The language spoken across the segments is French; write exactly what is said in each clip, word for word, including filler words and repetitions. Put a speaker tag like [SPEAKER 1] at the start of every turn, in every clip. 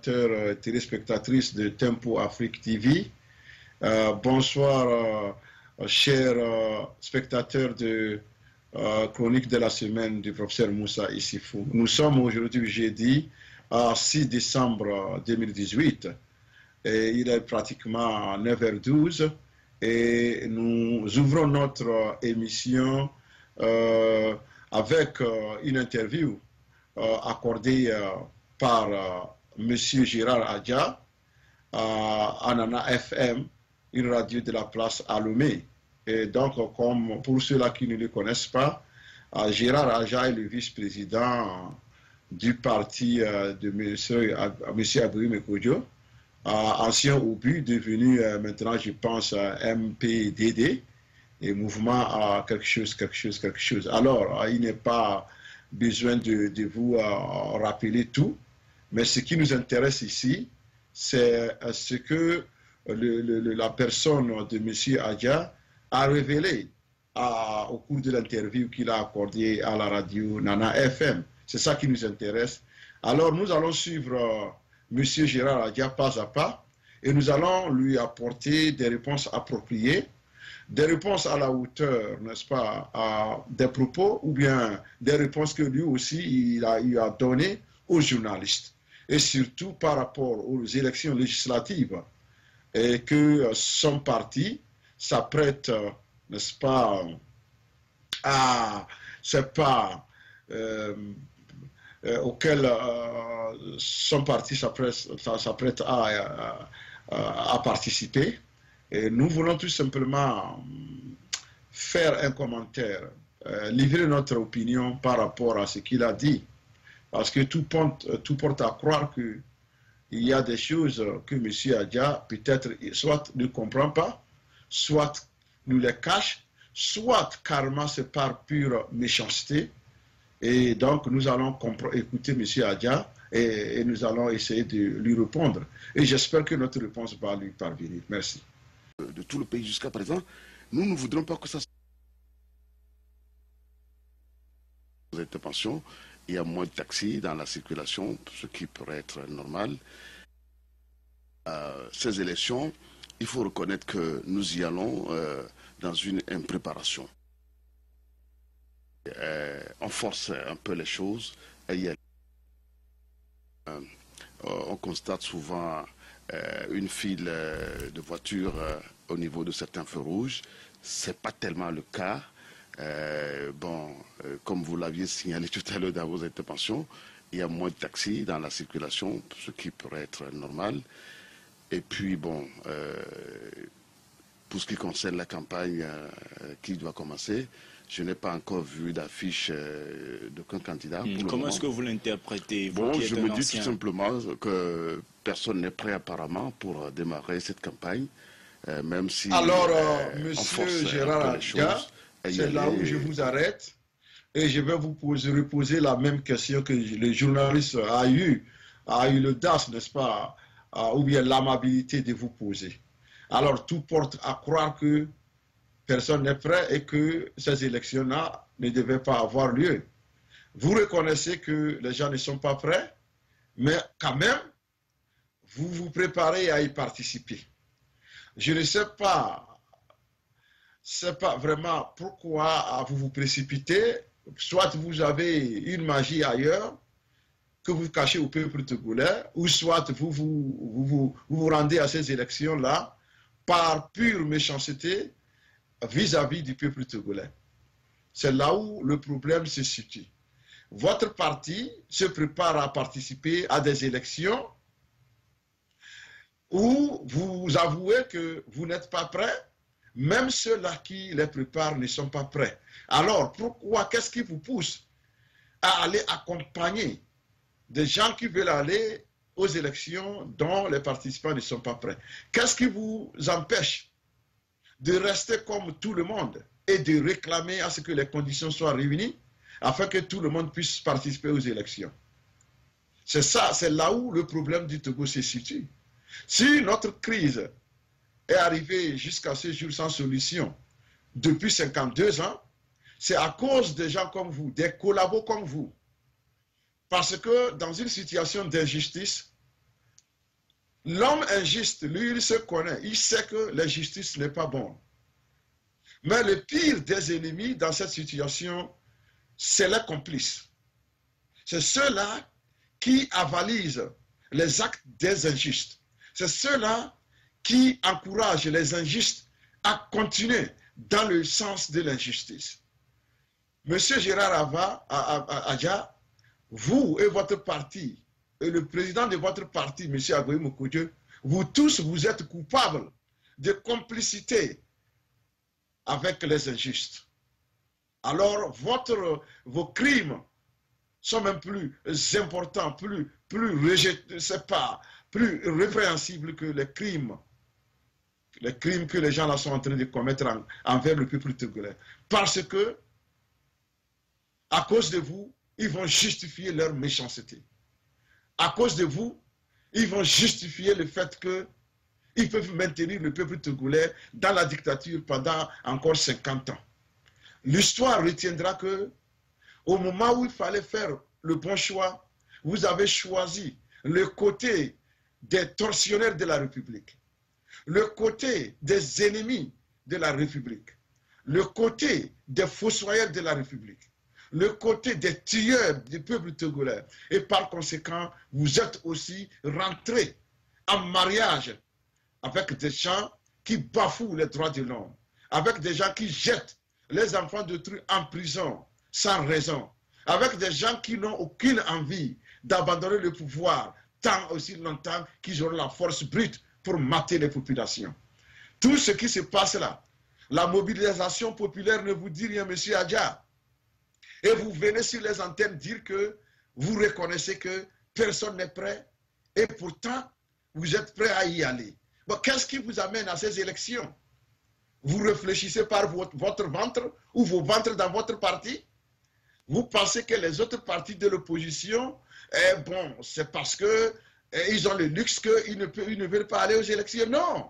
[SPEAKER 1] téléspectateurs et euh, téléspectatrices de Tempo Afrique T V. Euh, bonsoir, euh, chers euh, spectateurs de euh, Chronique de la semaine du professeur Moussa Issifou. Nous sommes aujourd'hui jeudi à six décembre deux mille dix-huit et il est pratiquement neuf heures douze et nous ouvrons notre émission euh, avec euh, une interview euh, accordée euh, par euh, M. Gérard Adja à Anana F M, une radio de la place à Lomé. Et donc, comme pour ceux-là qui ne le connaissent pas, euh, Gérard Adja est le vice-président du parti euh, de M. Abri Mekodjo, euh, ancien O B U, devenu euh, maintenant, je pense, euh, M P D D, et mouvement à quelque chose, quelque chose, quelque chose. Alors, euh, il n'est pas besoin de, de vous euh, rappeler tout, mais ce qui nous intéresse ici, c'est euh, ce que le, le, la personne de M. Adja a révélé à, au cours de l'interview qu'il a accordée à la radio Nana F M. C'est ça qui nous intéresse. Alors, nous allons suivre euh, M. Gérard Adja pas à pas et nous allons lui apporter des réponses appropriées, des réponses à la hauteur, n'est-ce pas, à des propos ou bien des réponses que lui aussi il a, il a données aux journalistes. Et surtout par rapport aux élections législatives et que son parti s'apprête, n'est-ce pas, à c'est pas euh, euh, auquel euh, son parti s'apprête à, à, à participer. Et nous voulons tout simplement faire un commentaire, euh, livrer notre opinion par rapport à ce qu'il a dit. Parce que tout porte, tout porte à croire qu'il y a des choses que M. Adja peut-être soit ne comprend pas, soit nous les cache, soit carrément c'est par pure méchanceté. Et donc nous allons écouter M. Adja et, et nous allons essayer de lui répondre. Et j'espère que notre réponse va lui parvenir. Merci.
[SPEAKER 2] De tout le pays jusqu'à présent, nous ne voudrons pas que ça soit intervention. Il y a moins de taxis dans la circulation, ce qui pourrait être normal. Euh, ces élections, il faut reconnaître que nous y allons euh, dans une impréparation. Euh, on force un peu les choses. Et il y a, euh, on constate souvent euh, une file euh, de voitures euh, au niveau de certains feux rouges. Ce n'est pas tellement le cas. Euh, bon, euh, comme vous l'aviez signalé tout à l'heure dans vos interventions, il y a moins de taxis dans la circulation, ce qui pourrait être normal. Et puis, bon, euh, pour ce qui concerne la campagne euh, qui doit commencer, je n'ai pas encore vu d'affiche euh, d'aucun candidat.
[SPEAKER 3] Mmh. Comment est-ce que vous l'interprétez?
[SPEAKER 2] Bon, je me dis ancien... tout simplement que personne n'est prêt apparemment pour démarrer cette campagne, euh, même si
[SPEAKER 1] Alors,
[SPEAKER 2] euh,
[SPEAKER 1] monsieur Gérard Adja, c'est là où je vous arrête et je vais vous poser, reposer la même question que le journaliste a eu, a eu l'audace, n'est-ce pas, ou bien l'amabilité de vous poser. Alors, tout porte à croire que personne n'est prêt et que ces élections-là ne devaient pas avoir lieu. Vous reconnaissez que les gens ne sont pas prêts, mais quand même, vous vous préparez à y participer. Je ne sais pas, c'est pas vraiment pourquoi vous vous précipitez, soit vous avez une magie ailleurs que vous cachez au peuple togolais, ou soit vous vous, vous, vous, vous, vous rendez à ces élections-là par pure méchanceté vis-à-vis du peuple togolais. C'est là où le problème se situe. Votre parti se prépare à participer à des élections où vous avouez que vous n'êtes pas prêts. Même ceux-là qui les préparent ne sont pas prêts. Alors, pourquoi, qu'est-ce qui vous pousse à aller accompagner des gens qui veulent aller aux élections dont les participants ne sont pas prêts? Qu'est-ce qui vous empêche de rester comme tout le monde et de réclamer à ce que les conditions soient réunies afin que tout le monde puisse participer aux élections? C'est ça, c'est là où le problème du Togo se situe. Si notre crise est arrivé jusqu'à ce jour sans solution depuis cinquante-deux ans, c'est à cause des gens comme vous, des collabos comme vous. Parce que dans une situation d'injustice, L'homme injuste, lui, il se connaît. Il sait que la justice n'est pas bonne. Mais le pire des ennemis dans cette situation, c'est les complices. C'est ceux-là qui avalisent les actes des injustes. C'est ceux-là qui encouragent les injustes à continuer dans le sens de l'injustice. Monsieur Gérard Adja, vous et votre parti, et le président de votre parti, M. Agoy Mokodjo, vous tous, vous êtes coupables de complicité avec les injustes. Alors, votre, vos crimes sont même plus importants, plus, plus rejetés, c'est pas, plus répréhensibles que les crimes, les crimes que les gens là sont en train de commettre en, envers le peuple togolais. Parce que, à cause de vous, ils vont justifier leur méchanceté. À cause de vous, ils vont justifier le fait qu'ils peuvent maintenir le peuple togolais dans la dictature pendant encore cinquante ans. L'histoire retiendra que, au moment où il fallait faire le bon choix, vous avez choisi le côté des tortionnaires de la République, le côté des ennemis de la République, le côté des fossoyeurs de la République, le côté des tueurs du peuple togolais. Et par conséquent, vous êtes aussi rentrés en mariage avec des gens qui bafouent les droits de l'homme, avec des gens qui jettent les enfants d'autrui en prison sans raison, avec des gens qui n'ont aucune envie d'abandonner le pouvoir tant aussi longtemps qu'ils auront la force brute pour mater les populations. Tout ce qui se passe là, la mobilisation populaire ne vous dit rien, monsieur Adja. Et vous venez sur les antennes dire que vous reconnaissez que personne n'est prêt et pourtant vous êtes prêt à y aller. Bon, qu'est-ce qui vous amène à ces élections? Vous réfléchissez par votre, votre ventre ou vos ventres dans votre parti? Vous pensez que les autres partis de l'opposition, eh, bon, c'est parce qu'ils eh, ont le luxe qu'ils ne, ils ne veulent pas aller aux élections? Non.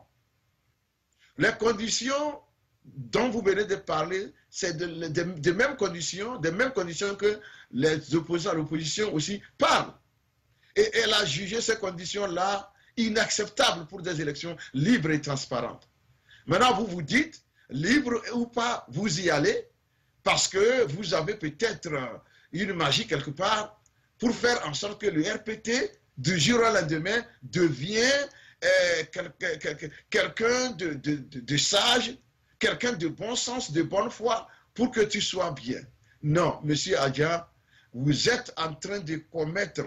[SPEAKER 1] Les conditions dont vous venez de parler, c'est de, de, de mêmes conditions, des mêmes conditions que les opposants à l'opposition aussi parlent. Et elle a jugé ces conditions-là inacceptables pour des élections libres et transparentes. Maintenant, vous vous dites, libre ou pas, vous y allez, parce que vous avez peut-être une magie quelque part pour faire en sorte que le R P T, du jour au lendemain, devient euh, quelqu'un de, de, de, de sage, quelqu'un de bon sens, de bonne foi, pour que tu sois bien. Non, monsieur Adja, vous êtes en train de commettre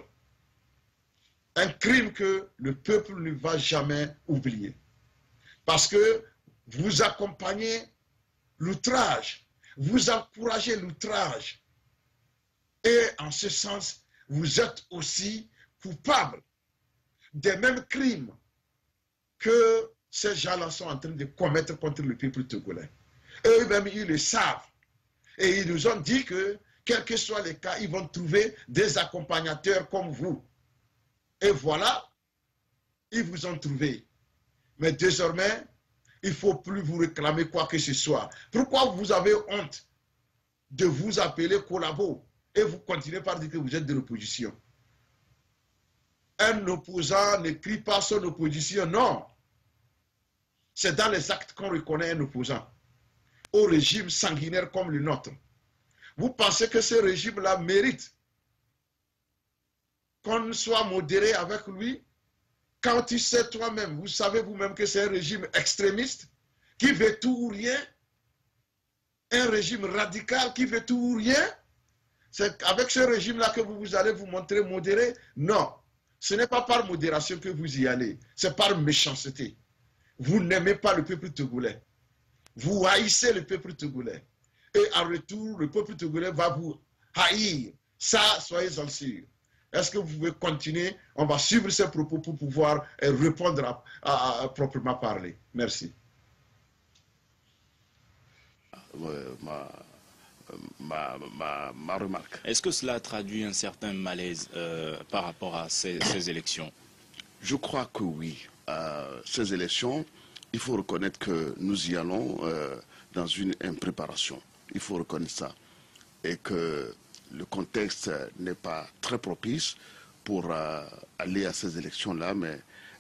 [SPEAKER 1] un crime que le peuple ne va jamais oublier. Parce que vous accompagnez l'outrage, vous encouragez l'outrage. Et en ce sens, vous êtes aussi coupable des mêmes crimes que ces gens-là sont en train de commettre contre le peuple togolais. Eux-mêmes, ils le savent. Et ils nous ont dit que, quels que soient les cas, ils vont trouver des accompagnateurs comme vous. Et voilà, ils vous ont trouvé. Mais désormais, il ne faut plus vous réclamer quoi que ce soit. Pourquoi vous avez honte de vous appeler collabo et vous continuez par dire que vous êtes de l'opposition? Un opposant ne crie pas son opposition, non. C'est dans les actes qu'on reconnaît un opposant au régime sanguinaire comme le nôtre. Vous pensez que ce régime-là mérite qu'on soit modéré avec lui? Quand tu sais toi-même, vous savez vous-même que c'est un régime extrémiste qui veut tout ou rien, un régime radical qui veut tout ou rien. C'est avec ce régime-là que vous, vous allez vous montrer modéré? Non, ce n'est pas par modération que vous y allez, c'est par méchanceté. Vous n'aimez pas le peuple togolais, vous haïssez le peuple togolais, et en retour, le peuple togolais va vous haïr. Ça, soyez-en sûrs. Est-ce que vous pouvez continuer? On va suivre ces propos pour pouvoir répondre à, à, à proprement parler. Merci.
[SPEAKER 2] Ma, ma, ma, ma remarque.
[SPEAKER 3] Est-ce que cela traduit un certain malaise euh, par rapport à ces, ces élections?
[SPEAKER 2] Je crois que oui. Euh, ces élections, il faut reconnaître que nous y allons euh, dans une impréparation. Il faut reconnaître ça. Et que le contexte n'est pas très propice pour euh, aller à ces élections-là, mais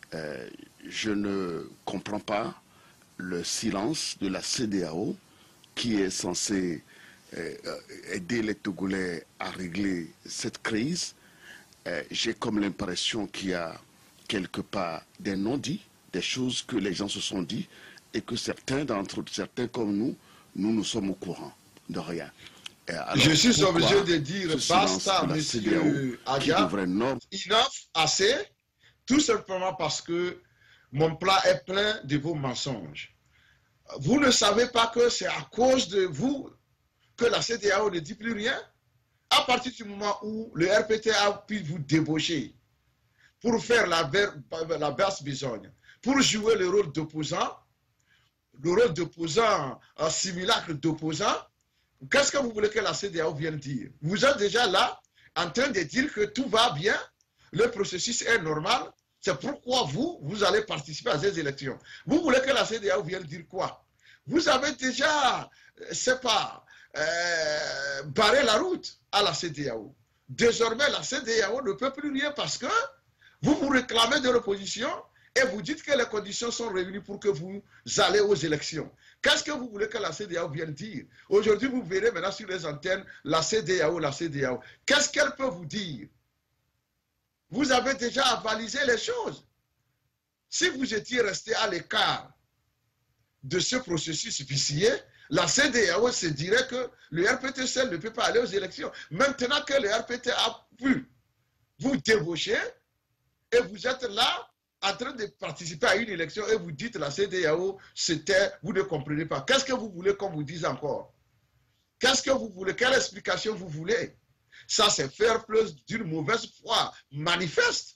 [SPEAKER 2] Euh, je ne comprends pas le silence de la C D A O qui est censée euh, aider les Togolais à régler cette crise. Euh, J'ai comme l'impression qu'il y a quelque part des non-dits, des choses que les gens se sont dit et que certains d'entre certains comme nous, nous nous sommes au courant de rien. Alors,
[SPEAKER 1] je suis obligé de dire basta, monsieur Adia, enough, assez, tout simplement parce que mon plat est plein de vos mensonges. Vous ne savez pas que c'est à cause de vous que la C D A O ne dit plus rien? À partir du moment où le R P T a pu vous débaucher pour faire la, la basse besogne, pour jouer le rôle d'opposant, le rôle d'opposant, un simulacre d'opposant, qu'est-ce que vous voulez que la C D A O vienne dire? Vous êtes déjà là en train de dire que tout va bien, le processus est normal, c'est pourquoi vous, vous allez participer à ces élections. Vous voulez que la C D A O vienne dire quoi? Vous avez déjà, c'est pas, euh, barré la route à la C D A O. Désormais, la C D A O ne peut plus rien parce que vous vous réclamez de l'opposition et vous dites que les conditions sont réunies pour que vous allez aux élections. Qu'est-ce que vous voulez que la C D A O vienne dire? Aujourd'hui, vous verrez maintenant sur les antennes la C D A O, la C D A O. Qu'est-ce qu'elle peut vous dire? Vous avez déjà avalisé les choses. Si vous étiez resté à l'écart de ce processus vicié, la C D A O se dirait que le R P T seul ne peut pas aller aux élections. Maintenant que le R P T a pu vous débaucher et vous êtes là en train de participer à une élection et vous dites la C D A O, c'était, vous ne comprenez pas. Qu'est-ce que vous voulez qu'on vous dise encore? Qu'est-ce que vous voulez? Quelle explication vous voulez? Ça, c'est faire plus d'une mauvaise foi manifeste.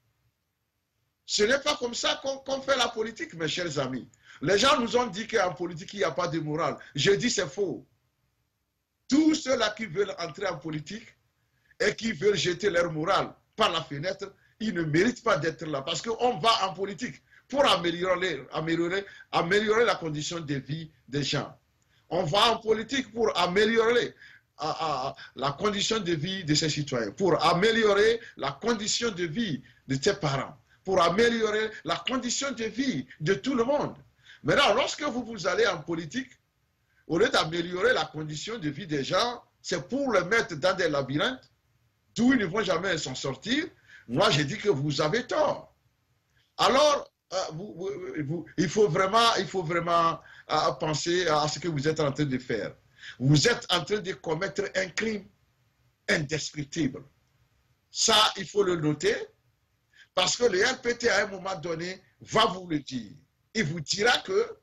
[SPEAKER 1] Ce n'est pas comme ça qu'on qu'on fait la politique, mes chers amis. Les gens nous ont dit qu'en politique, il n'y a pas de morale. Je dis c'est faux. Tous ceux-là qui veulent entrer en politique et qui veulent jeter leur morale par la fenêtre, ils ne méritent pas d'être là. Parce qu'on va en politique pour améliorer, améliorer, améliorer la condition de vie des gens. On va en politique pour améliorer à, à, la condition de vie de ses citoyens, pour améliorer la condition de vie de tes parents, pour améliorer la condition de vie de tout le monde. Maintenant, lorsque vous, vous allez en politique, au lieu d'améliorer la condition de vie des gens, c'est pour les mettre dans des labyrinthes d'où ils ne vont jamais s'en sortir. Moi, j'ai dit que vous avez tort. Alors, euh, vous, vous, vous, il faut vraiment, il faut vraiment euh, penser à ce que vous êtes en train de faire. Vous êtes en train de commettre un crime indescriptible. Ça, il faut le noter, parce que le R P T, à un moment donné, va vous le dire. Il vous dira que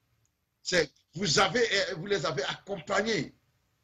[SPEAKER 1] vous, avez, vous les avez accompagnés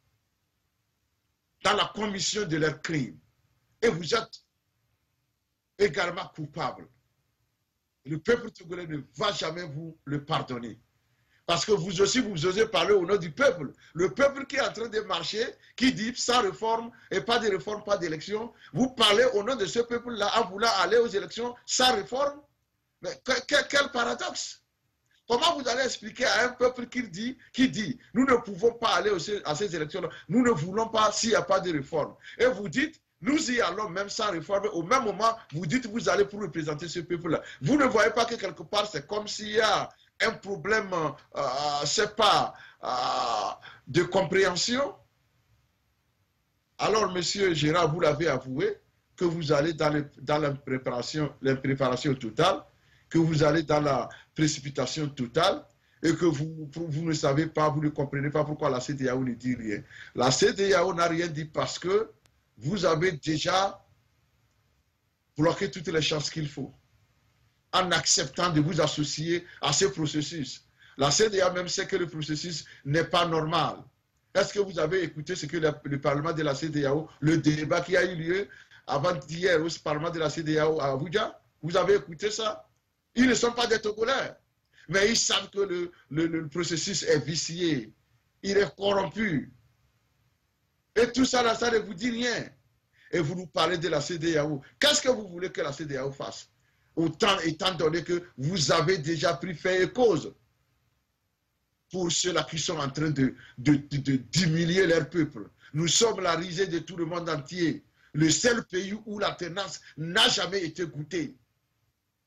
[SPEAKER 1] dans la commission de leurs crimes. Et vous êtes également coupable. Le peuple togolais ne va jamais vous le pardonner. Parce que vous aussi, vous osez parler au nom du peuple. Le peuple qui est en train de marcher, qui dit sans réforme et pas de réforme, pas d'élection. Vous parlez au nom de ce peuple-là en voulant aller aux élections sans réforme. Mais quel, quel paradoxe! Comment vous allez expliquer à un peuple qui dit, qui dit nous ne pouvons pas aller à ces élections-là, nous ne voulons pas s'il n'y a pas de réforme. Et vous dites, nous y allons même sans réforme. Au même moment, vous dites vous allez pour représenter ce peuple-là. Vous ne voyez pas que quelque part, c'est comme s'il y a un problème, euh, c'est pas, euh, de compréhension. Alors, monsieur Gérard, vous l'avez avoué, que vous allez dans, le, dans l'impréparation, l'impréparation totale, que vous allez dans la précipitation totale, et que vous, vous ne savez pas, vous ne comprenez pas pourquoi la C D A O ne dit rien. La C D A O n'a rien dit parce que vous avez déjà bloqué toutes les chances qu'il faut en acceptant de vous associer à ce processus. La C D A O même sait que le processus n'est pas normal. Est-ce que vous avez écouté ce que le, le Parlement de la C D A O, le débat qui a eu lieu avant-hier au Parlement de la C D A O à Abuja, vous avez écouté ça? Ils ne sont pas des Togolais, mais ils savent que le, le, le processus est vicié, il est corrompu. Et tout ça, là, ça ne vous dit rien. Et vous nous parlez de la C D A O. Qu'est-ce que vous voulez que la C D A O fasse? Autant étant donné que vous avez déjà pris fait et cause pour ceux-là qui sont en train de, de, de, de d'humilier leur peuple. Nous sommes la risée de tout le monde entier. Le seul pays où la tenance n'a jamais été goûtée.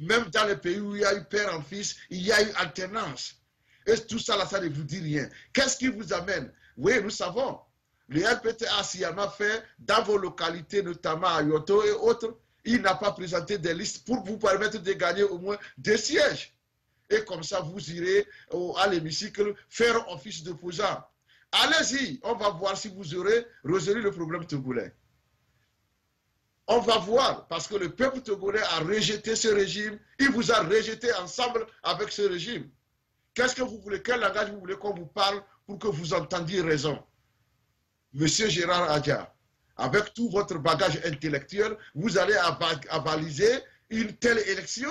[SPEAKER 1] Même dans les pays où il y a eu père en fils, il y a eu alternance. Et tout ça, là, ça ne vous dit rien. Qu'est-ce qui vous amène? Oui, nous savons. Le R P T a sciemment fait, dans vos localités, notamment à Yoto et autres, il n'a pas présenté des listes pour vous permettre de gagner au moins deux sièges. Et comme ça, vous irez au, à l'hémicycle faire office d'opposant. Allez-y, on va voir si vous aurez résolu le problème togolais. On va voir, parce que le peuple togolais a rejeté ce régime, il vous a rejeté ensemble avec ce régime. Qu'est-ce que vous voulez, quel langage vous voulez qu'on vous parle pour que vous entendiez raison? Monsieur Gérard Adja, avec tout votre bagage intellectuel, vous allez avaliser une telle élection?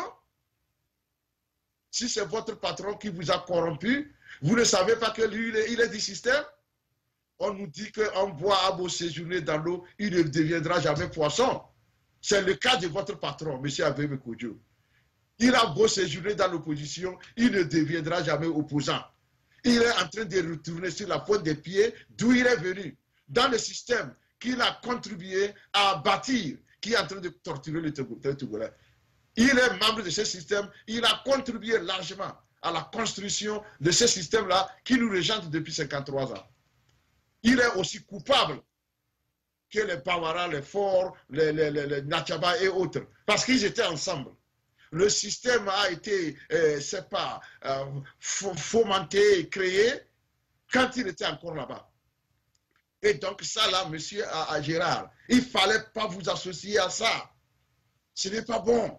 [SPEAKER 1] Si c'est votre patron qui vous a corrompu, vous ne savez pas que lui, il est, il est du système? On nous dit qu'un bois a beau séjourner dans l'eau, il ne deviendra jamais poisson. C'est le cas de votre patron, M. Abebe Kodjo. Il a beau séjourner dans l'opposition, il ne deviendra jamais opposant. Il est en train de retourner sur la pointe des pieds d'où il est venu, dans le système qu'il a contribué à bâtir, qui est en train de torturer le Togolais. Il est membre de ce système, il a contribué largement à la construction de ce système-là qui nous régente depuis cinquante-trois ans. Il est aussi coupable que les Bawara, les Forts, les, les, les, les Nachaba et autres, parce qu'ils étaient ensemble. Le système a été, euh, c'est pas, euh, fomenté et créé quand il était encore là-bas. Et donc ça là, monsieur à, à Gérard, il ne fallait pas vous associer à ça. Ce n'est pas bon.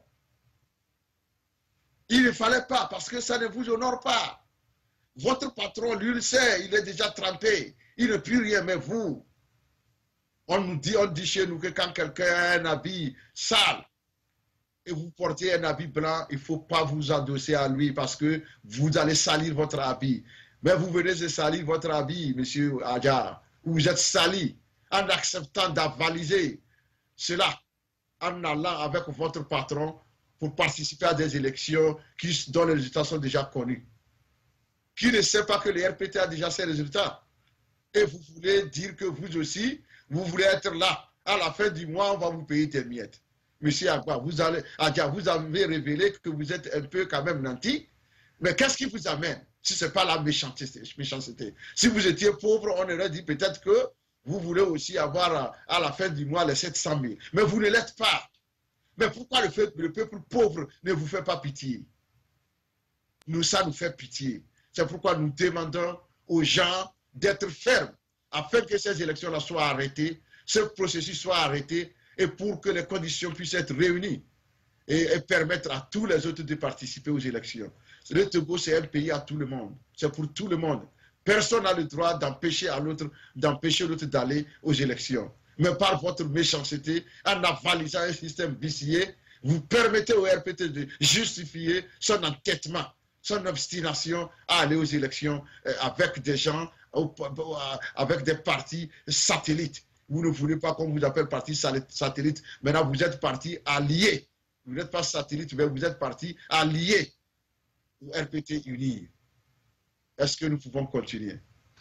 [SPEAKER 1] Il ne fallait pas, parce que ça ne vous honore pas. Votre patron, lui, le sait, il est déjà trempé. Il ne peut rien, mais vous, on nous dit, on dit chez nous que quand quelqu'un a un habit sale et vous portez un habit blanc, il ne faut pas vous endosser à lui parce que vous allez salir votre habit. Mais vous venez de salir votre habit, monsieur Adja. Vous êtes sali en acceptant d'avaliser cela, en allant avec votre patron pour participer à des élections qui, dont les résultats sont déjà connus. Qui ne sait pas que le R P T a déjà ses résultats? Et vous voulez dire que vous aussi, vous voulez être là. À la fin du mois, on va vous payer des miettes. Monsieur Agba, vous, allez, Adja, vous avez révélé que vous êtes un peu quand même nanti. Mais qu'est-ce qui vous amène si ce n'est pas la méchanceté, méchanceté? Si vous étiez pauvre, on aurait dit peut-être que vous voulez aussi avoir à la fin du mois les sept cent mille. Mais vous ne l'êtes pas. Mais pourquoi le, fait, le peuple pauvre ne vous fait pas pitié? Nous, ça nous fait pitié. C'est pourquoi nous demandons aux gens d'être fermes afin que ces élections-là soient arrêtées, ce processus soit arrêté et pour que les conditions puissent être réunies et, et permettre à tous les autres de participer aux élections. Le Togo, c'est un pays à tout le monde. C'est pour tout le monde. Personne n'a le droit d'empêcher à l'autre, d'empêcher l'autre d'aller aux élections. Mais par votre méchanceté, en avalisant un système vicié, vous permettez au R P T de justifier son entêtement, son obstination à aller aux élections avec des gens, avec des partis satellites. Vous ne voulez pas qu'on vous appelle parti satellite. Maintenant, vous êtes parti allié. Vous n'êtes pas satellite, mais vous êtes parti allié au R P T uni. Est-ce que nous pouvons continuer?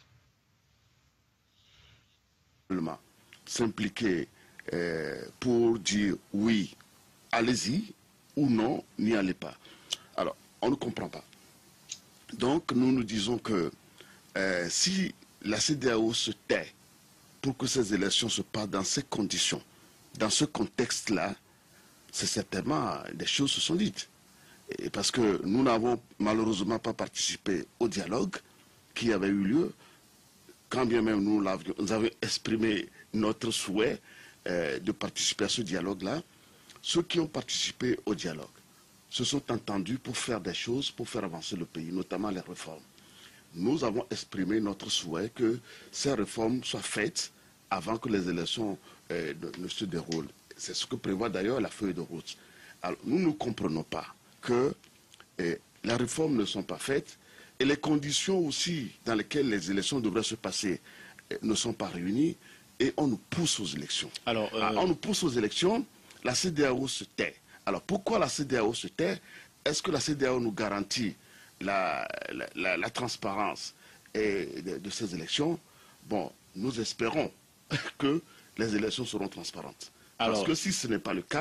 [SPEAKER 2] S'impliquer euh, pour dire oui, allez-y, ou non, n'y allez pas. Alors, on ne comprend pas. Donc, nous nous disons que euh, si la C D A O se tait pour que ces élections se passent dans ces conditions, dans ce contexte-là, c'est certainement des choses se sont dites. Et parce que nous n'avons malheureusement pas participé au dialogue qui avait eu lieu, quand bien même nous, nous avons exprimé notre souhait euh, de participer à ce dialogue-là. Ceux qui ont participé au dialogue se sont entendus pour faire des choses, pour faire avancer le pays, notamment les réformes. Nous avons exprimé notre souhait que ces réformes soient faites avant que les élections euh, ne, ne se déroulent. C'est ce que prévoit d'ailleurs la feuille de route. Alors, nous ne comprenons pas que euh, les réformes ne sont pas faites et les conditions aussi dans lesquelles les élections devraient se passer euh, ne sont pas réunies et on nous pousse aux élections. Alors, euh... Alors, on nous pousse aux élections, la C D A O se tait. Alors pourquoi la C D A O se tait? Est-ce que la C D A O nous garantit la, la, la, la transparence et de, de ces élections? Bon, nous espérons que les élections seront transparentes. Alors, parce que si ce n'est pas le cas,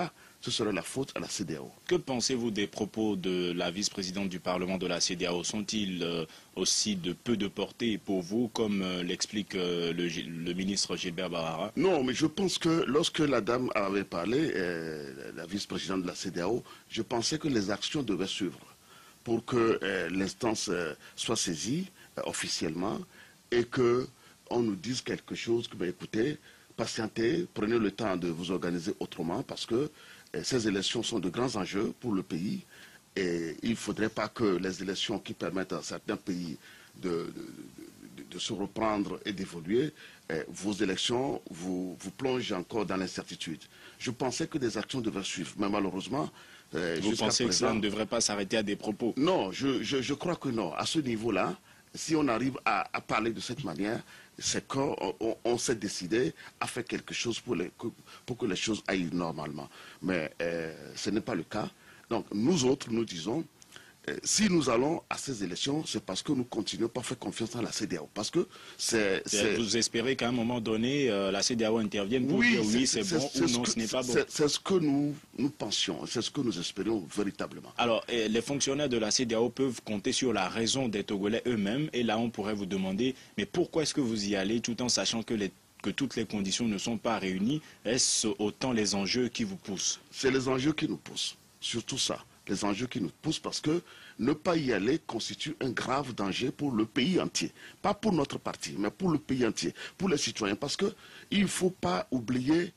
[SPEAKER 2] ce serait la faute à la C E D E A O.
[SPEAKER 3] Que pensez-vous des propos de la vice-présidente du Parlement de la C E D E A O? Sont-ils euh, aussi de peu de portée pour vous, comme euh, l'explique euh, le, le ministre Gilbert Barara?
[SPEAKER 2] Non, mais je pense que lorsque la dame avait parlé, euh, la vice-présidente de la C E D E A O, je pensais que les actions devaient suivre pour que euh, l'instance euh, soit saisie euh, officiellement et qu'on nous dise quelque chose, que, ben, écoutez, patientez, prenez le temps de vous organiser autrement parce que ces élections sont de grands enjeux pour le pays et il ne faudrait pas que les élections qui permettent à certains pays de, de, de, de se reprendre et d'évoluer, eh, vos élections vous, vous plongent encore dans l'incertitude. Je pensais que des actions devaient suivre, mais malheureusement...
[SPEAKER 3] Eh, Vous pensez présent, que cela ne devrait pas s'arrêter à des propos?
[SPEAKER 2] Non, je, je, je crois que non. À ce niveau-là, si on arrive à, à parler de cette manière, c'est qu'on on, on s'est décidé à faire quelque chose pour, les, pour que les choses aillent normalement. Mais euh, ce n'est pas le cas. Donc nous autres, nous disons, euh, si nous allons à ces élections, c'est parce que nous continuons pas à faire confiance à la C E D E A O. Parce que c'est...
[SPEAKER 3] Vous espérez qu'à un moment donné, euh, la C E D E A O intervienne pour
[SPEAKER 2] oui,
[SPEAKER 3] dire oui, c'est bon ou non,
[SPEAKER 2] que,
[SPEAKER 3] ce n'est pas bon?
[SPEAKER 2] C'est ce que nous, nous pensions, c'est ce que nous espérions véritablement.
[SPEAKER 3] Alors, eh, les fonctionnaires de la C E D E A O peuvent compter sur la raison des Togolais eux-mêmes. Et là, on pourrait vous demander, mais pourquoi est-ce que vous y allez tout en sachant que, les, que toutes les conditions ne sont pas réunies? Est-ce autant les enjeux qui vous poussent?
[SPEAKER 2] C'est les enjeux qui nous poussent, surtout ça. Les enjeux qui nous poussent parce que ne pas y aller constitue un grave danger pour le pays entier. Pas pour notre parti, mais pour le pays entier, pour les citoyens. Parce qu'il ne faut pas oublier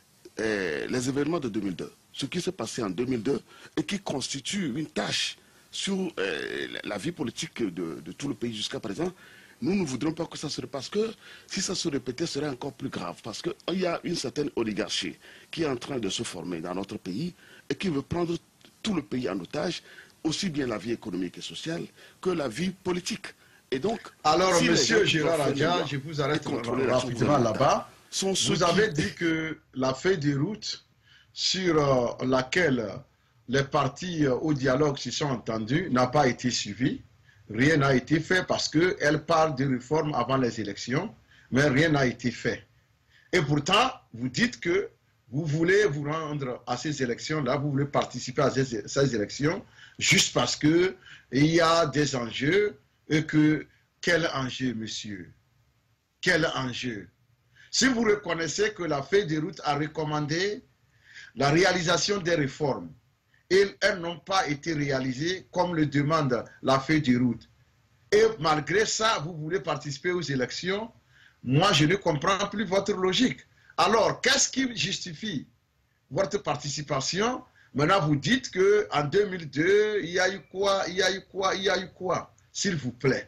[SPEAKER 2] eh, les événements de deux mille deux. Ce qui s'est passé en deux mille deux et qui constitue une tâche sur eh, la vie politique de, de tout le pays jusqu'à présent. Nous ne voudrions pas que ça se répète parce que si ça se répétait, ce serait encore plus grave. Parce qu'il y a une certaine oligarchie qui est en train de se former dans notre pays et qui veut prendre tout le pays en otage, aussi bien la vie économique et sociale que la vie politique. Et donc,
[SPEAKER 1] alors, si monsieur Gérard Adja, je vous arrête rapidement là-bas. Vous avez qui... dit que la feuille de route sur euh, laquelle les partis euh, au dialogue se sont entendus n'a pas été suivie. Rien n'a été fait parce qu'elle parle de réformes avant les élections, mais rien n'a été fait. Et pourtant, vous dites que vous voulez vous rendre à ces élections-là, vous voulez participer à ces, ces élections, juste parce qu'il y a des enjeux, et que, quel enjeu, monsieur? Quel enjeu? Si vous reconnaissez que la feuille de route a recommandé la réalisation des réformes, et elles n'ont pas été réalisées comme le demande la feuille de route, et malgré ça, vous voulez participer aux élections, moi je ne comprends plus votre logique. Alors, qu'est-ce qui justifie votre participation? Maintenant, vous dites qu'en deux mille deux, il y a eu quoi, il y a eu quoi, il y a eu quoi? S'il vous plaît.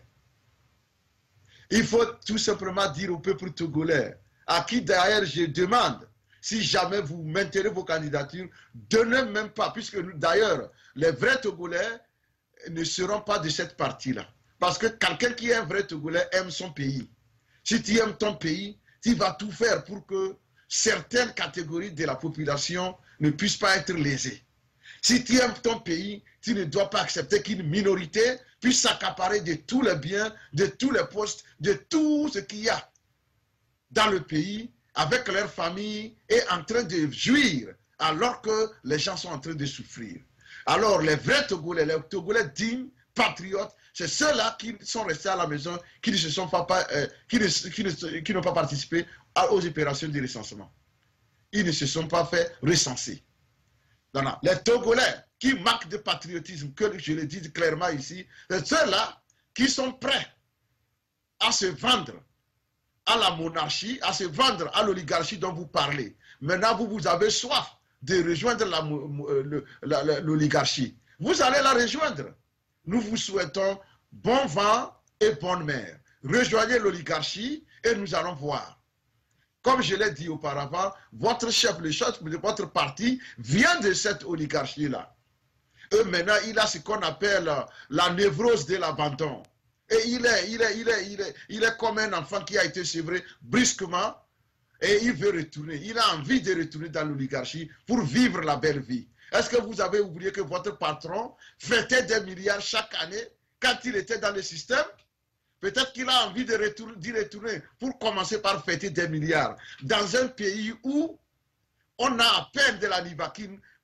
[SPEAKER 1] Il faut tout simplement dire au peuple togolais, à qui d'ailleurs je demande, si jamais vous maintenez vos candidatures, donnez même pas, puisque d'ailleurs, les vrais Togolais ne seront pas de cette partie-là. Parce que quelqu'un qui est un vrai Togolais aime son pays. Si tu aimes ton pays, tu vas tout faire pour que certaines catégories de la population ne puissent pas être lésées. Si tu aimes ton pays, tu ne dois pas accepter qu'une minorité puisse s'accaparer de tous les biens, de tous les postes, de tout ce qu'il y a dans le pays, avec leur famille, et en train de jouir, alors que les gens sont en train de souffrir. Alors, les vrais Togolais, les Togolais dignes, patriotes, c'est ceux-là qui sont restés à la maison, qui ne se sont pas, euh, qui ne, qui ne, qui n'ont pas participé aux opérations de recensement. Ils ne se sont pas fait recenser. Donc, les Togolais qui manquent de patriotisme, que je le dis clairement ici, c'est ceux-là qui sont prêts à se vendre à la monarchie, à se vendre à l'oligarchie dont vous parlez. Maintenant, vous, vous avez soif de rejoindre l'oligarchie. Vous allez la rejoindre. Nous vous souhaitons bon vent et bonne mer. Rejoignez l'oligarchie et nous allons voir. Comme je l'ai dit auparavant, votre chef, le chef de votre parti vient de cette oligarchie-là. Et maintenant, il a ce qu'on appelle la névrose de l'abandon. Et il est, il, est, il, est, il, est, il est comme un enfant qui a été sévré brusquement et il veut retourner. Il a envie de retourner dans l'oligarchie pour vivre la belle vie. Est-ce que vous avez oublié que votre patron fêtait des milliards chaque année quand il était dans le système? Peut-être qu'il a envie d'y retourner, retourner pour commencer par fêter des milliards dans un pays où on a à peine de la Nivaquine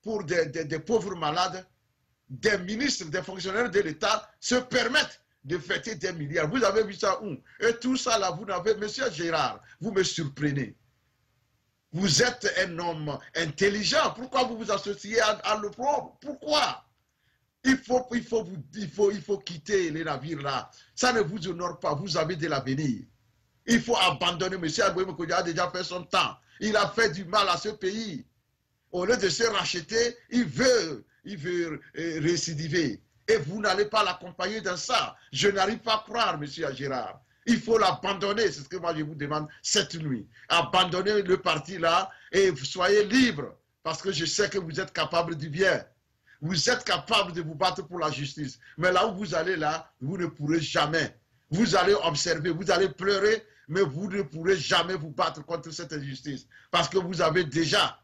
[SPEAKER 1] pour des, des, des pauvres malades, des ministres, des fonctionnaires de l'État se permettent de fêter des milliards. Vous avez vu ça où? Et tout ça là, vous n'avez... Monsieur Gérard, vous me surprenez. Vous êtes un homme intelligent. Pourquoi vous vous associez à, à l'opprobre? Pourquoi? Il faut, il, faut vous, il, faut, il faut quitter les navires là. Ça ne vous honore pas. Vous avez de l'avenir. Il faut abandonner. Monsieur Agoué Kodia a déjà fait son temps. Il a fait du mal à ce pays. Au lieu de se racheter, il veut, il veut euh, récidiver. Et vous n'allez pas l'accompagner dans ça. Je n'arrive pas à croire, monsieur Gérard. Il faut l'abandonner, c'est ce que moi je vous demande cette nuit. Abandonnez le parti là et soyez libre. Parce que je sais que vous êtes capable du bien. Vous êtes capable de vous battre pour la justice. Mais là où vous allez là, vous ne pourrez jamais. Vous allez observer, vous allez pleurer, mais vous ne pourrez jamais vous battre contre cette injustice. Parce que vous avez déjà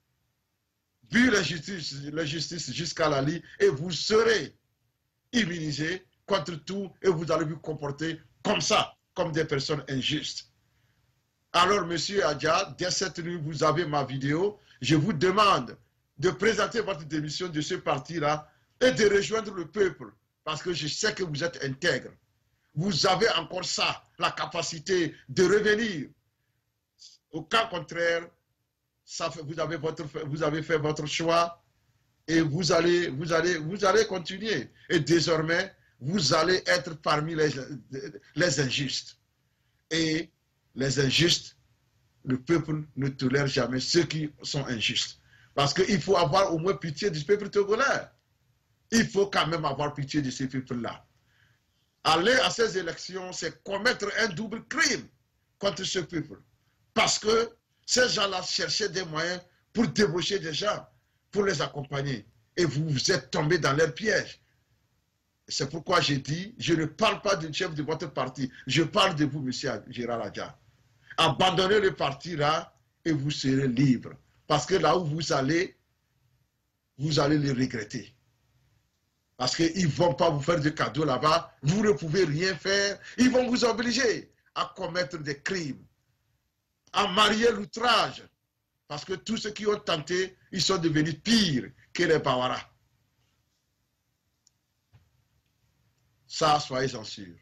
[SPEAKER 1] vu la justice, la justice jusqu'à la lie et vous serez immunisés contre tout et vous allez vous comporter comme ça, comme des personnes injustes. Alors, monsieur Adja, dès cette nuit, vous avez ma vidéo. Je vous demande de présenter votre démission de ce parti-là et de rejoindre le peuple parce que je sais que vous êtes intègre. Vous avez encore ça, la capacité de revenir. Au cas contraire, ça fait, vous, avez votre, vous avez fait votre choix et vous allez, vous allez, vous allez continuer. Et désormais, vous allez être parmi les, les injustes. Et les injustes, le peuple ne tolère jamais ceux qui sont injustes. Parce qu'il faut avoir au moins pitié du peuple togolais. Il faut quand même avoir pitié de ces peuples-là. Aller à ces élections, c'est commettre un double crime contre ce peuple. Parce que ces gens-là cherchaient des moyens pour débaucher des gens, pour les accompagner. Et vous, vous êtes tombés dans leur piège. C'est pourquoi j'ai dit, je ne parle pas du chef de votre parti, je parle de vous, monsieur Gérard Adja. Abandonnez le parti là et vous serez libre. Parce que là où vous allez, vous allez le regretter. Parce qu'ils ne vont pas vous faire de cadeaux là-bas, vous ne pouvez rien faire. Ils vont vous obliger à commettre des crimes, à marier l'outrage. Parce que tous ceux qui ont tenté, ils sont devenus pires que les Bawara. Ça, soyez-en sûrs.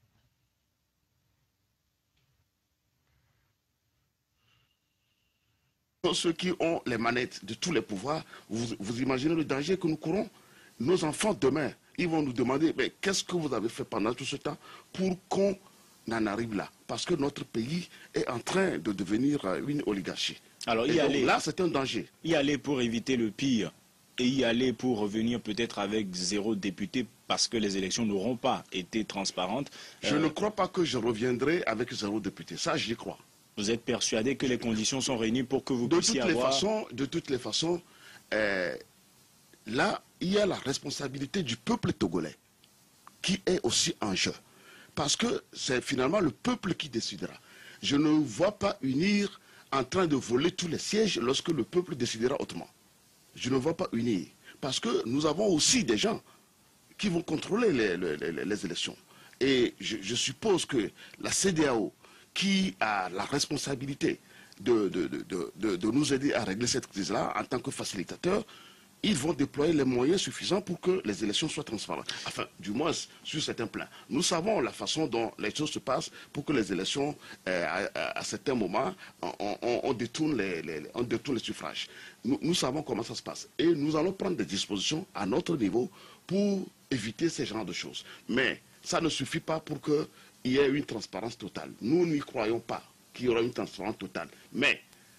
[SPEAKER 2] Ceux qui ont les manettes de tous les pouvoirs, vous, vous imaginez le danger que nous courons? Nos enfants demain, ils vont nous demander, mais qu'est-ce que vous avez fait pendant tout ce temps pour qu'on en arrive là? Parce que notre pays est en train de devenir une oligarchie. Alors, y aller, là, c'est un danger.
[SPEAKER 3] Y aller pour éviter le pire et y aller pour revenir peut-être avec zéro député parce que les élections n'auront pas été transparentes.
[SPEAKER 2] Je euh... ne crois pas que je reviendrai avec zéro député. Ça, j'y crois.
[SPEAKER 3] Vous êtes persuadé que les conditions sont réunies pour que vous
[SPEAKER 2] de
[SPEAKER 3] puissiez
[SPEAKER 2] toutes
[SPEAKER 3] avoir...
[SPEAKER 2] Les façons, de toutes les façons, euh, là, il y a la responsabilité du peuple togolais qui est aussi en jeu. Parce que c'est finalement le peuple qui décidera. Je ne vois pas unir en train de voler tous les sièges lorsque le peuple décidera autrement. Je ne vois pas unir. Parce que nous avons aussi des gens qui vont contrôler les, les, les, les élections. Et je, je suppose que la C D A O, qui a la responsabilité de, de, de, de, de nous aider à régler cette crise-là en tant que facilitateur, ils vont déployer les moyens suffisants pour que les élections soient transparentes. Enfin, du moins, sur certains plans. Nous savons la façon dont les choses se passent pour que les élections, euh, à, à certains moments, on, on, on, détourne, les, les, on détourne les suffrages. Nous, nous savons comment ça se passe. Et nous allons prendre des dispositions à notre niveau pour éviter ce genre de choses. Mais ça ne suffit pas pour que il y a une transparence totale. Nous n'y croyons pas qu'il y aura une transparence totale. Mais,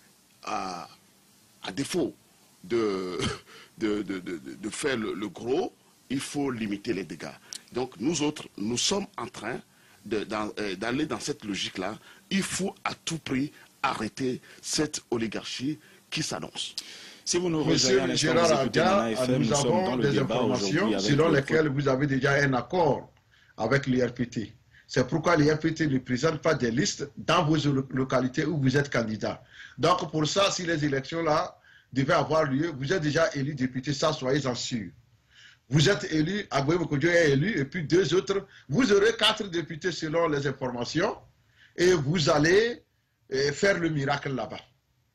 [SPEAKER 2] à, à défaut de, de, de, de, de faire le, le gros, il faut limiter les dégâts. Donc, nous autres, nous sommes en train d'aller dans, euh, dans cette logique-là. Il faut à tout prix arrêter cette oligarchie qui s'annonce.
[SPEAKER 3] Si vous nous
[SPEAKER 1] Monsieur Gérard Adja, nous, nous avons des informations selon lesquelles vous avez déjà un accord avec l'I R P T. C'est pourquoi l'I R P T ne présente pas des listes dans vos localités où vous êtes candidat. Donc pour ça, si les élections-là devaient avoir lieu, vous êtes déjà élu député, ça soyez-en sûrs. Vous êtes élu, Agoué Mokodjo est élu, et puis deux autres. Vous aurez quatre députés selon les informations, et vous allez faire le miracle là-bas.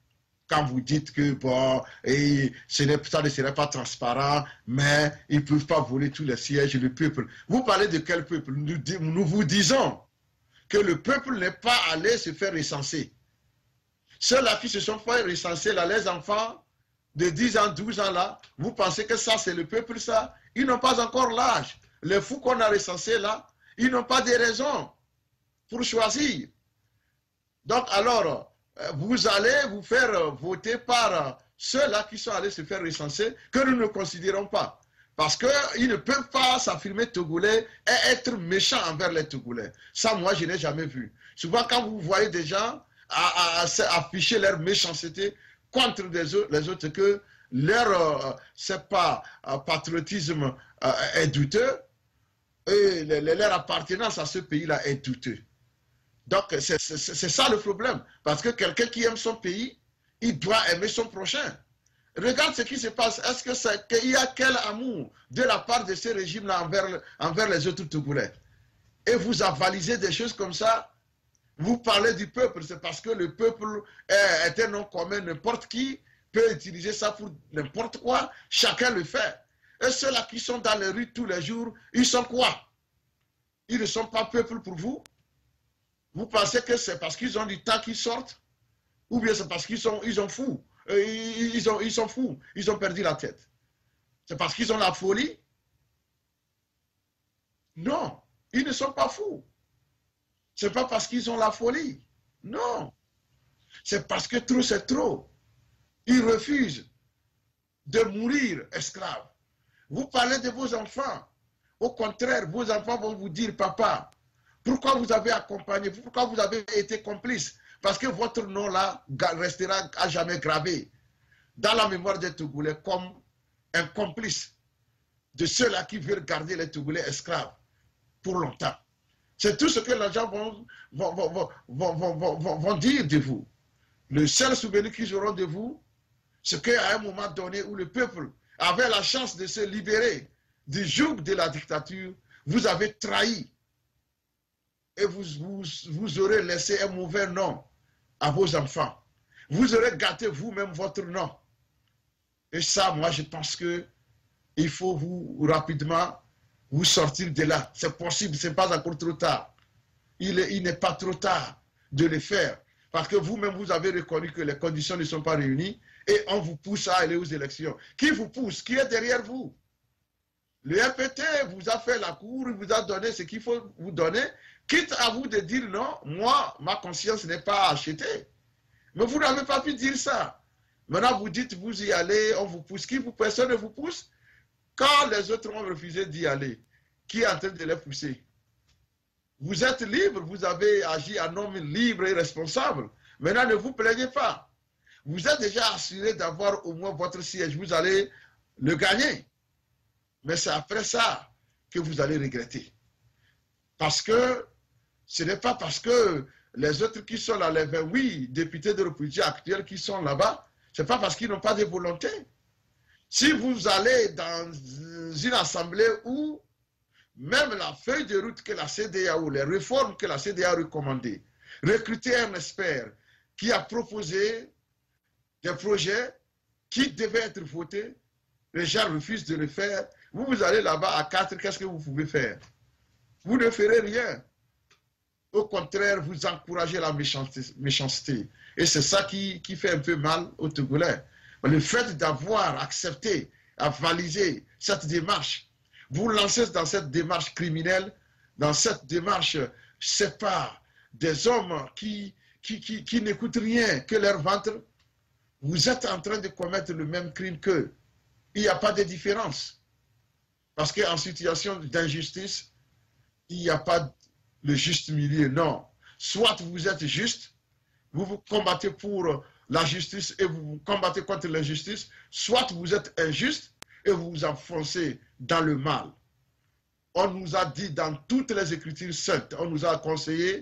[SPEAKER 1] quand vous dites que bon, et ce n'est, ça ne serait pas transparent, mais ils ne peuvent pas voler tous les sièges du peuple. Vous parlez de quel peuple? Nous, nous vous disons que le peuple n'est pas allé se faire recenser. Ceux-là qui se sont fait recenser, là, les enfants de dix ans, douze ans, là, vous pensez que ça, c'est le peuple, ça? Ils n'ont pas encore l'âge. Les fous qu'on a recensés, là, ils n'ont pas de raison pour choisir. Donc, alors, vous allez vous faire voter par ceux-là qui sont allés se faire recenser, que nous ne considérons pas. Parce qu'ils ne peuvent pas s'affirmer Togolais et être méchants envers les Togolais. Ça, moi, je n'ai jamais vu. Souvent, quand vous voyez des gens à, à, à afficher leur méchanceté contre les autres, les autres que leur, euh, c'est pas, euh, patriotisme euh, est douteux, et le, le, leur appartenance à ce pays-là est douteux. Donc, c'est ça le problème. Parce que quelqu'un qui aime son pays, il doit aimer son prochain. Regarde ce qui se passe. Est-ce que c'est qu'il y a quel amour de la part de ce régime-là envers, envers les autres Togolais? Et vous avalisez des choses comme ça. Vous parlez du peuple. C'est parce que le peuple est, est un nom commun. N'importe qui peut utiliser ça pour n'importe quoi. Chacun le fait. Et ceux-là qui sont dans les rues tous les jours, ils sont quoi? Ils ne sont pas peuple pour vous? Vous pensez que c'est parce qu'ils ont du temps qu'ils sortent? Ou bien c'est parce qu'ils sont, ils sont fous? Ils, ils, ont, ils sont fous, ils ont perdu la tête. C'est parce qu'ils ont la folie? Non, ils ne sont pas fous. C'est pas parce qu'ils ont la folie. Non. C'est parce que trop c'est trop. Ils refusent de mourir esclaves. Vous parlez de vos enfants. Au contraire, vos enfants vont vous dire, papa, pourquoi vous avez accompagné, pourquoi vous avez été complice? Parce que votre nom-là restera à jamais gravé dans la mémoire des Togolais comme un complice de ceux-là qui veulent garder les Togolais esclaves pour longtemps. C'est tout ce que les gens vont, vont, vont, vont, vont, vont, vont, vont dire de vous. Le seul souvenir qu'ils auront de vous, c'est qu'à un moment donné où le peuple avait la chance de se libérer du joug de la dictature, vous avez trahi. Et vous, vous, vous aurez laissé un mauvais nom à vos enfants. Vous aurez gâté vous-même votre nom. Et ça, moi, je pense que il faut vous rapidement vous sortir de là. C'est possible, ce n'est pas encore trop tard. Il, il n'est pas trop tard de le faire. Parce que vous-même, vous avez reconnu que les conditions ne sont pas réunies et on vous pousse à aller aux élections. Qui vous pousse? Qui est derrière vous? Le R P T vous a fait la cour, il vous a donné ce qu'il faut vous donner, quitte à vous de dire non, moi, ma conscience n'est pas achetée. Mais vous n'avez pas pu dire ça. Maintenant, vous dites, vous y allez, on vous pousse. Qui vous, personne ne vous pousse? Quand les autres ont refusé d'y aller, qui est en train de les pousser? Vous êtes libre, vous avez agi en homme libre et responsable. Maintenant, ne vous plaignez pas. Vous êtes déjà assuré d'avoir au moins votre siège. Vous allez le gagner. Mais c'est après ça que vous allez regretter. Parce que ce n'est pas parce que les autres qui sont là, les vingt-huit députés de république actuels qui sont là-bas, ce n'est pas parce qu'ils n'ont pas de volonté. Si vous allez dans une assemblée où même la feuille de route que la C D A O, les réformes que la C D A O a recommandées, recruter un expert qui a proposé des projets qui devaient être votés, les gens refusent de le faire. Vous, vous allez là-bas à quatre, qu'est-ce que vous pouvez faire? Vous ne ferez rien. Au contraire, vous encouragez la méchanceté. Et c'est ça qui, qui fait un peu mal aux Togolais. Le fait d'avoir accepté, avalisé cette démarche, vous lancez dans cette démarche criminelle, dans cette démarche, c'est pas des hommes qui, qui, qui, qui n'écoutent rien que leur ventre. Vous êtes en train de commettre le même crime qu'eux. Il n'y a pas de différence. Parce qu'en situation d'injustice, il n'y a pas le juste milieu. Non. Soit vous êtes juste, vous vous combattez pour la justice et vous vous combattez contre l'injustice, soit vous êtes injuste et vous vous enfoncez dans le mal. On nous a dit dans toutes les Écritures saintes, on nous a conseillé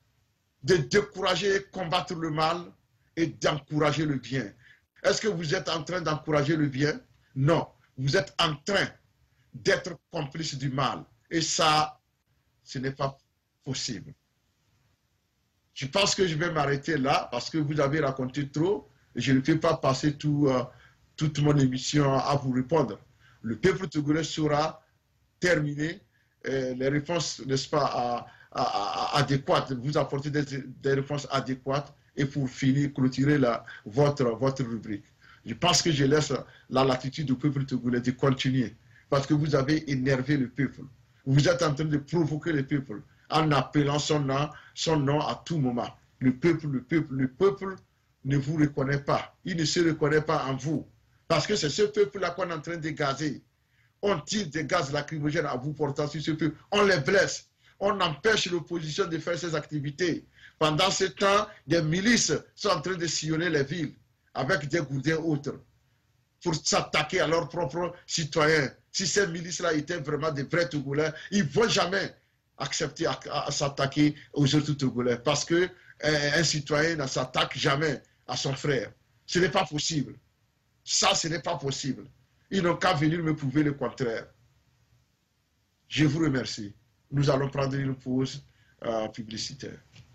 [SPEAKER 1] de décourager et combattre le mal et d'encourager le bien. Est-ce que vous êtes en train d'encourager le bien? Non. Vous êtes en train d'être complice du mal. Et ça, ce n'est pas possible. Je pense que je vais m'arrêter là parce que vous avez raconté trop. je ne peux pas passer tout, euh, toute mon émission à vous répondre. Le peuple togolais saura terminer euh, les réponses, n'est-ce pas, à, à, à, adéquates, vous apporter des, des réponses adéquates et pour finir, clôturer la, votre, votre rubrique. Je pense que je laisse la latitude au peuple togolais de continuer parce que vous avez énervé le peuple. Vous êtes en train de provoquer le peuple en appelant son nom, son nom à tout moment. Le peuple, le peuple, le peuple ne vous reconnaît pas. Il ne se reconnaît pas en vous. Parce que c'est ce peuple-là qu'on est en train de gazer. On tire des gaz lacrymogènes à vous portant sur ce peuple. On les blesse. On empêche l'opposition de faire ses activités. Pendant ce temps, des milices sont en train de sillonner les villes avec des gourdins autres pour s'attaquer à leurs propres citoyens. Si ces milices-là étaient vraiment des vrais Togolais, ils ne vont jamais accepter à, à, à s'attaquer aux autres Togolais parce qu'un euh, citoyen ne s'attaque jamais à son frère. Ce n'est pas possible. Ça, ce n'est pas possible. Ils n'ont qu'à venir me prouver le contraire. Je vous remercie. Nous allons prendre une pause euh, publicitaire.